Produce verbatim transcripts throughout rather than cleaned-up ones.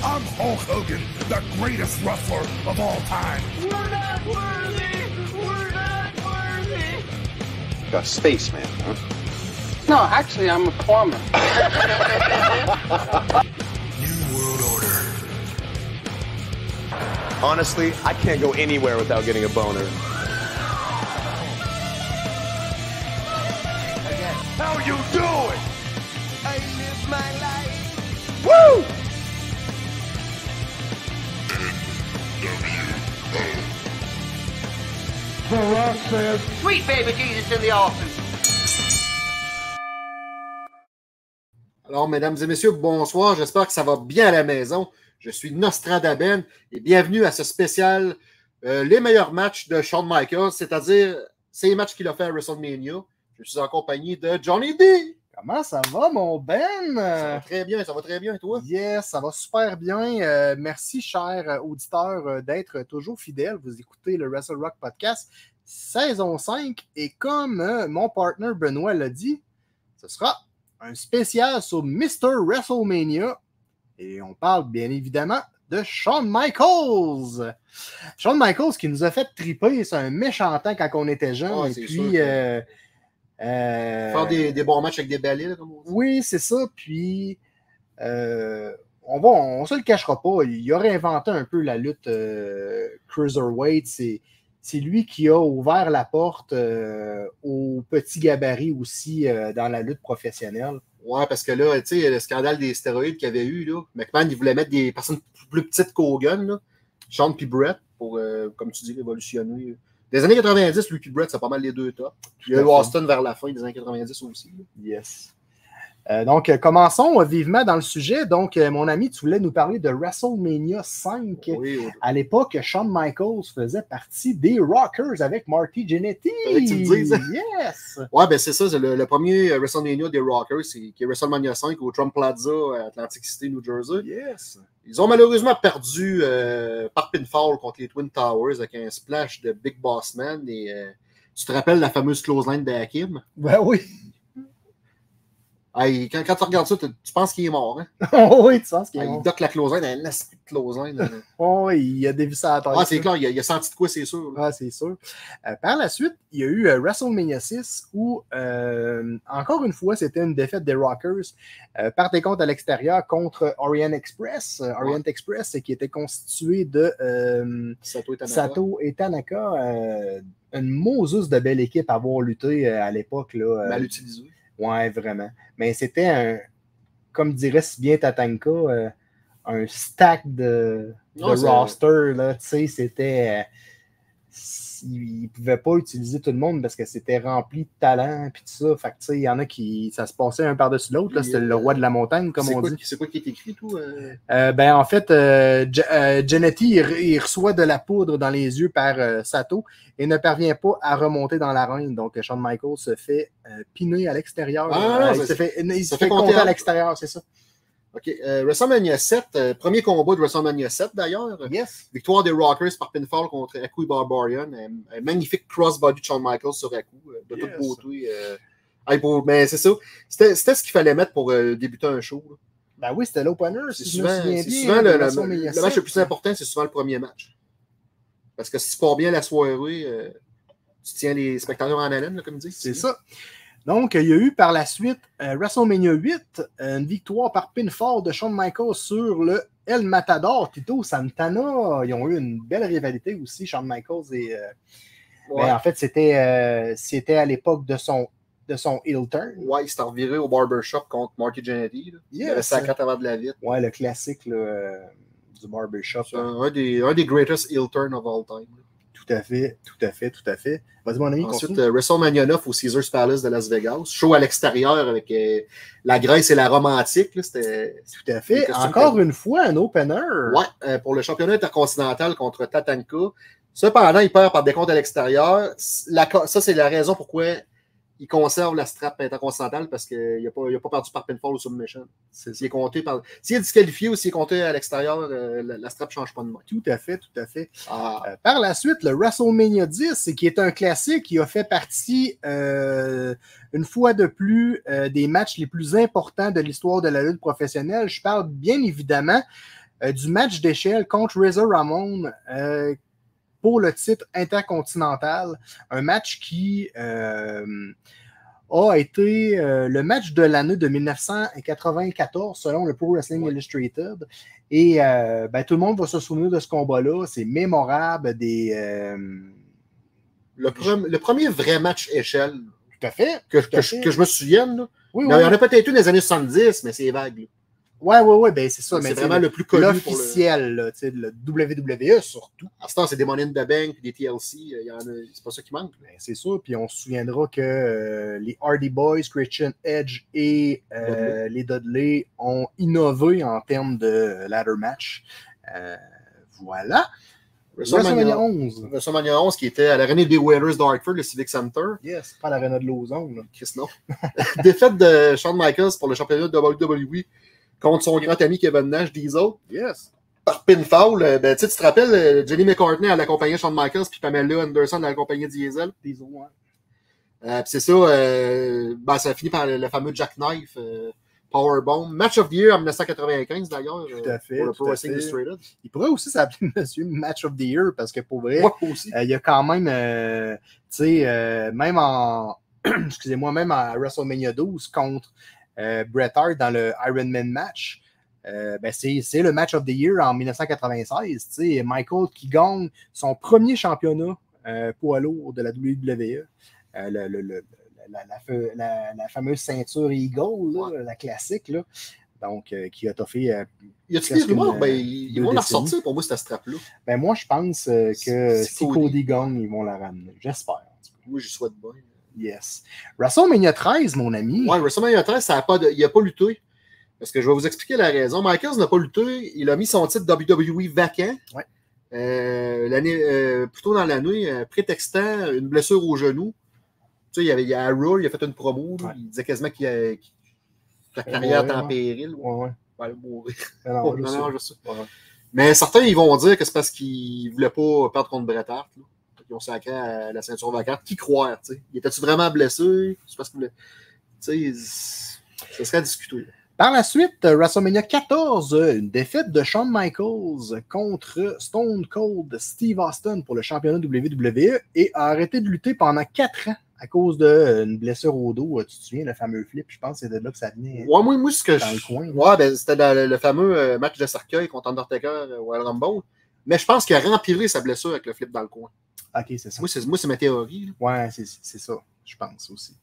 I'm Hulk Hogan, the greatest wrestler of all time. We're not worthy! We're not worthy! A spaceman, huh? No, actually, I'm a plumber. New World Order. Honestly, I can't go anywhere without getting a boner. How you doing? I live my life. Woo! The Rock says, Sweet baby Jesus in the office. Alors, mesdames et messieurs, bonsoir. J'espère que ça va bien à la maison. Je suis Nostradaben et bienvenue à ce spécial euh, les meilleurs matchs de Shawn Michaels, c'est-à-dire ces matchs qu'il a fait à WrestleMania. Je suis en compagnie de Johnny D. Comment ça va, mon Ben? Ça va très bien, ça va très bien, et toi? Yes, ça va super bien. Euh, merci, chers auditeurs, euh, d'être toujours fidèles. Vous écoutez le Wrestle Rock Podcast, saison cinq. Et comme euh, mon partner Benoît l'a dit, ce sera un spécial sur mister WrestleMania. Et on parle bien évidemment de Shawn Michaels. Shawn Michaels qui nous a fait triper, c'est un méchant temps quand on était jeune. Ah, et c'est puis... sûr que... euh, Euh, Faire des, des bons matchs avec des balais, là, comme on dit. Oui, c'est ça. Puis, euh, on va, on se le cachera pas. Il a réinventé un peu la lutte euh, cruiserweight. C'est, c'est lui qui a ouvert la porte euh, aux petits gabarits aussi euh, dans la lutte professionnelle. Ouais, parce que là, tu sais, le scandale des stéroïdes qu'il y avait eu, là, McMahon, il voulait mettre des personnes plus petites qu'Hogan, là, Shawn puis Brett, pour, euh, comme tu dis, révolutionner. Des années quatre-vingt-dix, lui et Brett, c'est pas mal les deux tops. Il y a eu Austin vers la fin des années quatre-vingt-dix aussi. Là. Yes. Euh, donc, euh, commençons vivement dans le sujet. Donc, euh, mon ami, tu voulais nous parler de WrestleMania cinq. Oui, oui. À l'époque, Shawn Michaels faisait partie des Rockers avec Marty Jannetty. Fallait que tu le dises. Yes! Ouais, ben c'est ça, c'est le, le premier WrestleMania des Rockers, c'est, qui est WrestleMania cinq au Trump Plaza à Atlantic City, New Jersey. Yes! Ils ont malheureusement perdu euh, par pinfall contre les Twin Towers avec un splash de Big Boss Man. Et, euh, tu te rappelles la fameuse clothesline de Hakim? Ben oui! Hey, quand, quand tu regardes ça, tu, tu penses qu'il est mort. Hein? Oh oui, tu penses qu'il est Hey, mort. il dock la clothesline, elle laisse la clothesline. Hein. Oh oui, il a dévissé à la tête. Ah, c'est clair, il a, il a senti de quoi, c'est sûr. Là. Ah, c'est sûr. Euh, par la suite, il y a eu euh, WrestleMania six où, euh, encore une fois, c'était une défaite des Rockers euh, par des comptes à l'extérieur contre Orient Express. Euh, Orient Ouais. Express qui était constitué de euh, Sato et Tanaka. Sato et Tanaka. Euh, une Moses de belle équipe à avoir lutté euh, à l'époque. Là, euh, Mal utilisé. Ouais, vraiment. Mais c'était un, comme dirait si bien Tatanka, euh, un stack de, de Non, c'est- roster. Là, tu sais, c'était. Euh, il ne pouvait pas utiliser tout le monde parce que c'était rempli de talent et tout ça. Fait que, tu sais, il y en a qui. Ça se passait un par-dessus l'autre. Là, Puis, c'était euh, le roi de la montagne, comme c'est on quoi, dit. C'est quoi qui est écrit, tout? Euh... Euh, ben, en fait, euh, J- euh, Jannetty, il, re- il reçoit de la poudre dans les yeux par euh, Sato et ne parvient pas à remonter dans l'arène. Donc, Shawn Michaels se fait euh, piner à l'extérieur. Ah, Euh, non, il ça- se fait, il se ça fait fait compter compter à à- l'extérieur, c'est ça. OK. Euh, WrestleMania sept, euh, premier combat de WrestleMania sept, d'ailleurs. Yes. Victoire des Rockers par pinfall contre Aku Barbarian. Un, un magnifique crossbody de Shawn Michaels sur Aku, euh, de Yes. toute beauté. Euh... Hey, pour- mais c'est ça. C'était, c'était ce qu'il fallait mettre pour euh, débuter un show. Là. Ben oui, c'était l'opener, C'est si souvent, je me souviens c'est bien. souvent de le, le- WrestleMania le match sept. le plus important, c'est souvent le premier match. Parce que si tu pars bien la soirée, euh, tu tiens les spectateurs en haleine, là, comme ils disent. C'est ça. Donc, il y a eu par la suite euh, WrestleMania huit, une victoire par pinfall de Shawn Michaels sur le El Matador, Tito Santana. Ils ont eu une belle rivalité aussi, Shawn Michaels. Et, euh, Ouais. ben, en fait, c'était, euh, c'était à l'époque de son, de son heel turn. Ouais, il s'est reviré au barbershop contre Marty Jannetty. Là. Il Yes. avait sa carte avant de la vitre. Ouais, le classique là, euh, du barbershop. C'est un, un des, un des greatest heel turn of all time. là. Tout à fait, tout à fait, tout à fait. Vas-y, mon ami, Ensuite, continue. euh, WrestleMania neuf au Caesars Palace de Las Vegas. Show à l'extérieur avec euh, la Grèce et la Rome antique. Là, c'était, Tout à fait. les costumes Encore que- une fois, un opener. Ouais, euh, pour le championnat intercontinental contre Tatanka. Cependant, il perd par décompte à l'extérieur. La, ça, c'est la raison pourquoi il conserve la strap intercontinentale parce qu'il n'a pas, il a pas perdu par pinfall ou submission. C'est S'il est compté par, s'il est disqualifié ou s'il est compté à l'extérieur, euh, la, la strap ne change pas de main. Tout à fait, tout à fait. Ah, Euh, par la suite, le WrestleMania dix, qui est un classique qui a fait partie, euh, une fois de plus, euh, des matchs les plus importants de l'histoire de la lutte professionnelle. Je parle bien évidemment euh, du match d'échelle contre Razor Ramon euh, pour le titre intercontinental. Un match qui euh, a été euh, le match de l'année de mille neuf cent quatre-vingt-quatorze selon le Pro Wrestling Ouais. Illustrated. Et euh, ben, tout le monde va se souvenir de ce combat-là. C'est mémorable. Des, euh, Le, pre- le premier vrai match échelle tout à fait. que, tout que, à je, fait. que je me souvienne, là. Oui, Il y oui. en a peut-être eu dans les années soixante-dix, mais c'est vague. là. Ouais, ouais, ouais, ben c'est ça. C'est mais vraiment tu sais, le plus connu pour le- l'officiel, là, tu sais, le W W E surtout. À ce temps, c'est des Money in the Bank et des T L C. Il y en a- c'est pas ça qui manque. Ben, c'est sûr, puis on se souviendra que euh, les Hardy Boys, Christian Edge et euh, les Dudley ont innové en termes de ladder match. Euh, voilà. WrestleMania onze. WrestleMania onze qui était à l'aréna des Whalers d'Hartford, le Civic Center. Yes, pas l'arena de Lausanne. là. Chris, non. Défaite de Shawn Michaels pour le championnat de W W E contre son grand ami Kevin Nash, Diesel. Yes. Par pinfall, euh, ben, tu sais, tu te rappelles, euh, Jenny McCartney elle accompagnait Shawn Michaels, puis Pamela Anderson elle accompagnait Diesel. Diesel, ouais. Euh, puis c'est ça, euh, ben, ça a fini par le, le fameux Jackknife euh, Powerbomb. Match of the Year en dix neuf cent quatre-vingt-quinze, d'ailleurs, Tout à fait, pour le tout Pro à Wrestling fait. Illustrated. Il pourrait aussi s'appeler Monsieur Match of the Year parce que pour vrai, Moi aussi. Euh, il y a quand même, euh, tu sais, euh, même en, excusez-moi, même en WrestleMania douze contre euh, Bret Hart dans le Iron Man match, euh, ben c'est, c'est le Match of the Year en dix-neuf cent quatre-vingt-seize. Tu sais, Michael qui gagne son premier championnat euh, poids lourd de la W W E, euh, le, le, le, la, la, la, la fameuse ceinture Eagle, là, Ouais. la classique, là. Donc, euh, qui a toffé. Euh, Y a-t-il presque des rumeurs? une, Ben, euh, ils, ils deux vont la décennies. ressortir pour moi, cette strap-là. ben moi, je pense euh, que C'est si Cody. Cody gagne, ils vont la ramener. J'espère. Moi, j'y souhaite bien. Yes. WrestleMania treize, mon ami. Ouais, WrestleMania treize, ça a pas de, il n'a pas lutté. Parce que je vais vous expliquer la raison. Michaels n'a pas lutté. Il a mis son titre W W E vacant. Ouais. Euh, l'année, euh, plus tôt dans l'année, euh, prétextant une blessure au genou. Tu sais, il y avait il y a à Raw, il a fait une promo. là. Ouais. Il disait quasiment qu'il a, qu'il- sa Ouais, carrière ouais, est en ouais. péril. Ouais, ouais. Il va mourir. Ben non, Oh, je non, sais. non, je sais. Ouais, ouais. Mais certains, ils vont dire que c'est parce qu'ils ne voulaient pas perdre contre Bret Hart. là. Ils ont sacré à la ceinture vacante. Qui croire, tu sais? Il était-tu vraiment blessé? C'est parce qu'il voulait. Tu sais, ça serait à discuter. Par la suite, euh, WrestleMania quatorze, euh, une défaite de Shawn Michaels contre Stone Cold Steve Austin pour le championnat W W E et a arrêté de lutter pendant quatre ans à cause d'une blessure au dos. Euh, Tu te souviens, le fameux flip, je pense que c'est de là que ça venait. Ouais, moi, moi, ce que Dans je. le coin. Ouais, ben, c'était dans le, le fameux euh, match de cercueil contre Undertaker euh, au Royal Rumble. Mais je pense qu'il a rempiré sa blessure avec le flip dans le coin. Ok, c'est ça. Moi, c'est, moi, c'est ma théorie. là. Ouais, c'est, c'est ça, je pense aussi.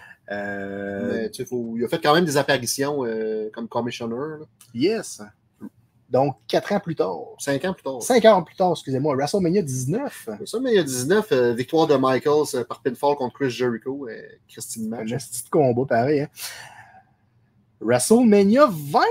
Euh, Mais, tu sais, faut- il a fait quand même des apparitions euh, comme commissioner. là. Yes. Donc, quatre ans plus tard. Cinq ans plus tard. Cinq ans plus tard, excusez-moi, WrestleMania dix-neuf. Ça, mais il y a dix-neuf, euh, victoire de Michaels euh, par pinfall contre Chris Jericho et Christine Un Match. petit combat pareil. Hein? WrestleMania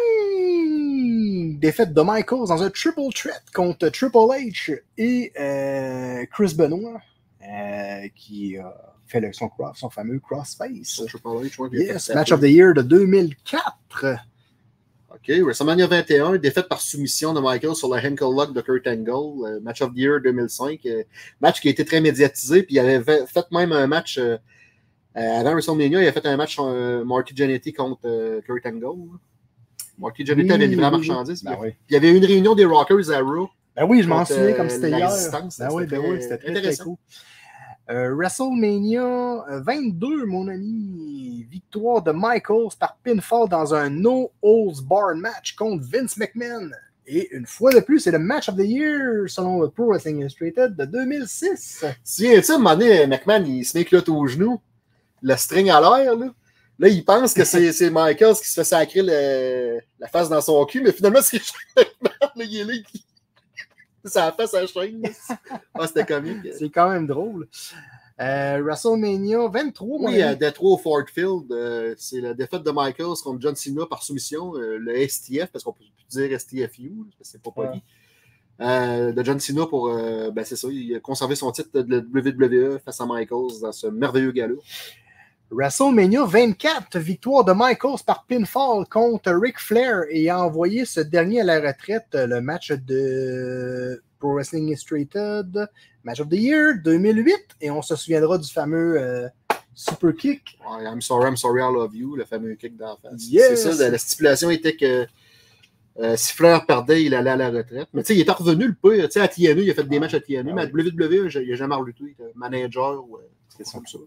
vingt! Défaite de Michaels dans un triple threat contre Triple H et euh, Chris Benoit, euh, qui a fait le, son, cross- son fameux crossface. Son Triple H, je crois qu'il a Yes, fait Match taper. of the Year de deux mille quatre. OK, WrestleMania vingt et un, défaite par soumission de Michaels sur le Henkel Lock de Kurt Angle. euh, match of the Year deux mille cinq. euh, match qui a été très médiatisé. Puis il avait fait, fait même un match euh, euh, avant WrestleMania. Il a fait un match euh, Marty Jannetty contre euh, Kurt Angle. là. Marty Jannetty avait livré la oui, oui. marchandise. Ben oui. Il y avait eu une réunion des Rockers à Raw. Ben oui, je m'en Contre, souviens euh, comme c'était la hier. résistance, Ben c'était oui, ben très oui, c'était très, très intéressant. cool. Euh, WrestleMania vingt-deux, mon ami. Victoire de Michaels par pinfall dans un No Holds Barred match contre Vince McMahon. Et une fois de plus, c'est le Match of the Year selon le Pro Wrestling Illustrated de deux mille six. Tu sais, à un moment donné, McMahon, il se met clotte au genou, le string à l'air, là. Là, il pense que c'est, c'est Michaels qui se fait sacrer le, la face dans son cul, mais finalement, c'est McMahon, là, il est là, qui... ça a fait sa chaîne. là. Ah, c'était comique. C'est quand même drôle. Euh, WrestleMania vingt-trois, mon Oui, à ami. Detroit au Ford Field, euh, c'est la défaite de Michaels contre John Cena par soumission, euh, le S T F, parce qu'on peut plus dire S T F U, parce que c'est pas poli. Euh, de John Cena pour, euh, ben c'est ça, il a conservé son titre de W W E face à Michaels dans ce merveilleux gala. WrestleMania vingt-quatre, victoire de Michaels par pinfall contre Ric Flair et a envoyé ce dernier à la retraite. Le match de Pro Wrestling Illustrated, Match of the Year deux mille huit, et on se souviendra du fameux euh, Super Kick. Ouais, I'm sorry, I'm sorry, I love you, le fameux kick d'en face. Yes. C'est ça, la, la stipulation était que Euh, si Flair perdait, il allait à la retraite. Mais tu sais, il est revenu le peu. Tu sais, à T N A, il a fait des matchs à T N A, mais à W W E, il n'a jamais relutté. Il était manager ou quelque chose comme ça.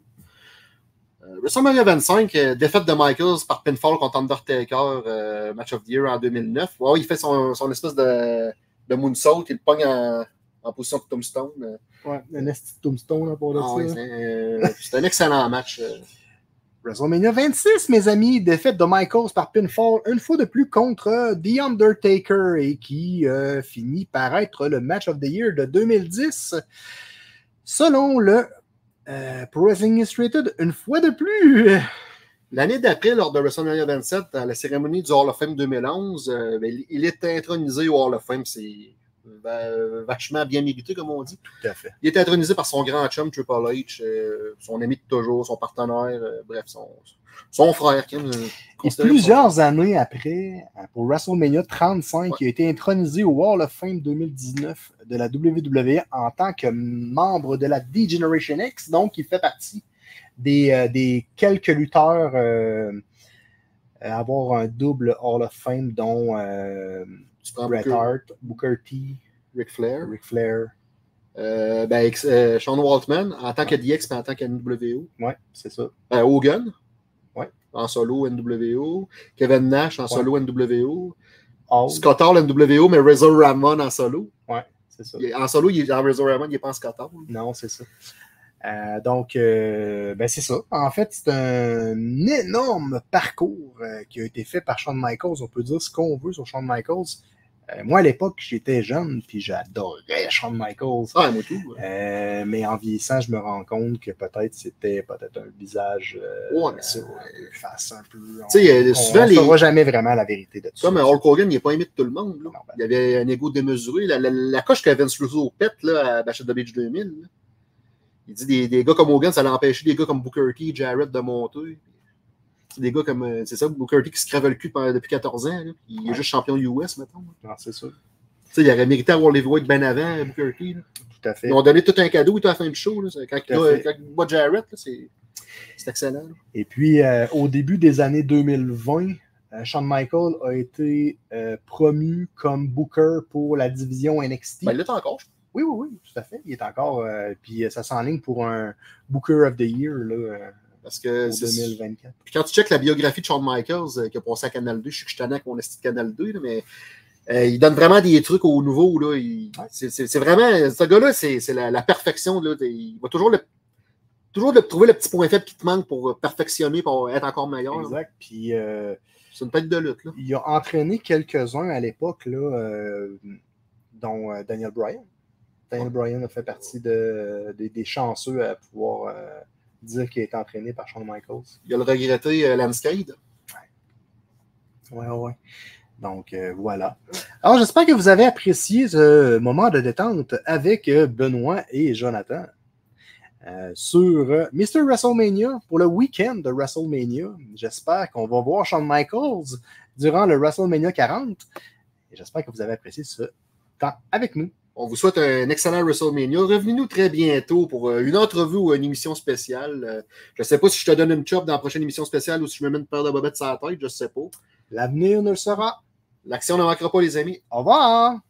Euh, WrestleMania vingt-cinq, euh, défaite de Michaels par pinfall contre Undertaker, euh, Match of the Year en deux mille neuf. Wow, il fait son, son espèce de, de moonsault, il le pogne en, en position de tombstone. Euh. Ouais, un esti de tombstone pour le Ah, ouais, ça. c'est, euh, c'est un excellent match. Euh. WrestleMania vingt-six, mes amis, défaite de Michaels par pinfall, une fois de plus contre The Undertaker, et qui euh, finit par être le Match of the Year de deux mille dix. Selon le euh, Pro Wrestling Illustrated, une fois de plus. L'année d'après, lors de WrestleMania vingt-sept, à la cérémonie du Hall of Fame deux mille onze, euh, ben, il est intronisé au Hall of Fame. C'est euh, vachement bien mérité, comme on dit. Tout à fait. Il est intronisé par son grand chum, Triple H, euh, son ami de toujours, son partenaire, euh, bref, son, son frère. Qui, euh, Et plusieurs son... années après, pour WrestleMania trente-cinq, ouais. Il a été intronisé au Hall of Fame deux mille dix-neuf de la W W E en tant que membre de la D-Generation X. Donc, il fait partie des, euh, des quelques lutteurs euh, à avoir un double Hall of Fame, dont euh, Bret Booker, Hart, Booker T, Ric Flair. Ric Flair. Euh, ben, euh, Sean Waltman en tant que D X et en tant que N W O. Oui, c'est ça. Euh, Hogan. Ouais. En solo N W O. Kevin Nash en ouais. solo N W O. All. Scott Hall N W O, mais Razor Ramon en solo. Oui, c'est ça. Il, en solo, il est en Razor Ramon, il n'est pas en Scott Hall. Non, c'est ça. Euh, donc, euh, ben c'est ça. En fait, c'est un énorme parcours euh, qui a été fait par Shawn Michaels. On peut dire ce qu'on veut sur Shawn Michaels. Euh, moi, à l'époque, j'étais jeune, puis j'adorais Shawn Michaels. Ah, moi tout. Ouais. Euh, mais en vieillissant, je me rends compte que peut-être c'était peut-être un visage euh, ouais, mais c'est ouais. face un peu. Tu sais, souvent, on ne saura jamais vraiment la vérité de tout ça. Comme Hulk Hogan, il n'est pas aimé de tout le monde. Là. Non, ben, il y avait un ego démesuré. La, la, la coche que Vince Russo pète là, à Bash of the Beach deux mille. Là. Il dit des, des gars comme Hogan, ça l'a empêché des gars comme Booker T, Jarrett de monter. C'est des gars comme, c'est ça, Booker T qui se crève le cul depuis quatorze ans. Là, il est ouais. juste champion U S, mettons. Non, c'est sûr. Tu sais, il aurait mérité d'avoir les Heavyweight bien avant, Booker T. Là. Tout à fait. Ils ont donné tout un cadeau à la fin du show. Là. Quand, il a, quand il bat Jarrett, là, c'est, c'est excellent. Là. Et puis, euh, au début des années deux mille vingt, euh, Shawn Michaels a été euh, promu comme Booker pour la division N X T. Ben, il l'est encore, je crois. Oui, oui, oui, tout à fait. Il est encore. Euh, puis ça s'enligne pour un Booker of the Year là, euh, parce que pour deux mille vingt-quatre. Puis quand tu checkes la biographie de Shawn Michaels euh, qui a passé à Canal deux, je sais que je tenais avec mon esti de Canal deux, là, mais euh, il donne vraiment des trucs aux nouveaux. Là, il, ouais. c'est, c'est, c'est vraiment. Ce gars-là, c'est, c'est la, la perfection. Là, il va toujours, le, toujours le, trouver le petit point faible qui te manque pour perfectionner, pour être encore meilleur. Exact. Puis. Euh, c'est une tête de lutte. Là. Il a entraîné quelques-uns à l'époque, là, euh, dont euh, Daniel Bryan. Daniel Bryan a fait partie de, de, des chanceux à pouvoir euh, dire qu'il a été entraîné par Shawn Michaels. Il a le regretté euh, Lanscade. Ouais, ouais, ouais. Donc, euh, voilà. Alors, j'espère que vous avez apprécié ce moment de détente avec euh, Benoît et Jonathan euh, sur euh, mister WrestleMania pour le week-end de WrestleMania. J'espère qu'on va voir Shawn Michaels durant le WrestleMania quarante. Et j'espère que vous avez apprécié ce temps avec nous. On vous souhaite un excellent WrestleMania. Revenez-nous très bientôt pour une entrevue ou une émission spéciale. Je ne sais pas si je te donne une chop dans la prochaine émission spéciale ou si je me mets une paire de bobettes sur la tête. Je ne sais pas. L'avenir ne le saura. L'action ne manquera pas, les amis. Au revoir!